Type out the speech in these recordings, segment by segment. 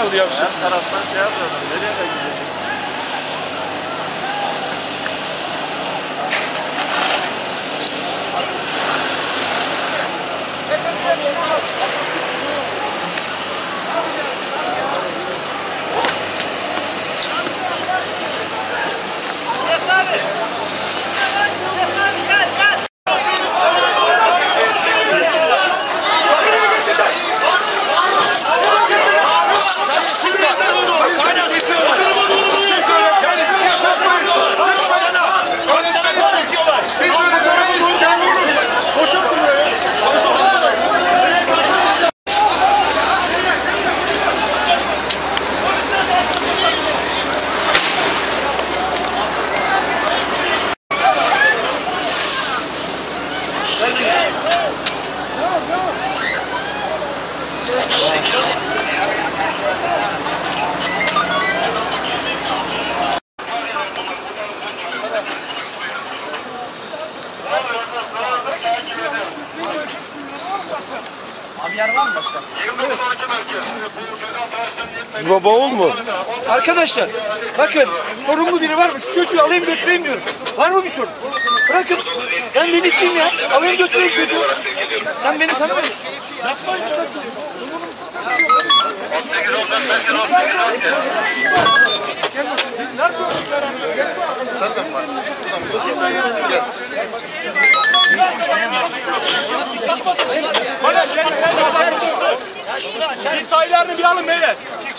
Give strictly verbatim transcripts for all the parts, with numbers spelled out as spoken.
kaldı ya. Her taraftan şey yapıyorlar. Nereye de gidecek? Abi yer var mı başka? Evet. Siz baba oğul mu? Arkadaşlar bakın sorumlu biri var mı? Şu çocuğu alayım götüreyim diyorum. Var mı bir sorun? Bırakın. Ben velisiyim ya. Alayım götüreyim çocuğu. Sen beni tanımadın. Yapmayın çıkartın. Senden var. Gel. Bir sayılarını bir alın beyler.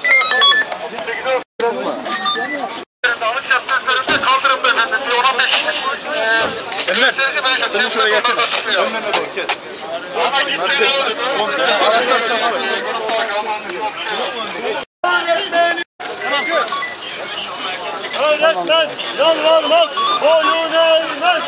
Dağlık yaptıklarında kaldırın beyefendi. Bir on beş kişi. Enver, sen şuraya gelsene. Önlerine doğru gel. Merkez, komutanım, araçlar çabuk. Öğretmen yalvarmaz, boyun eğmez.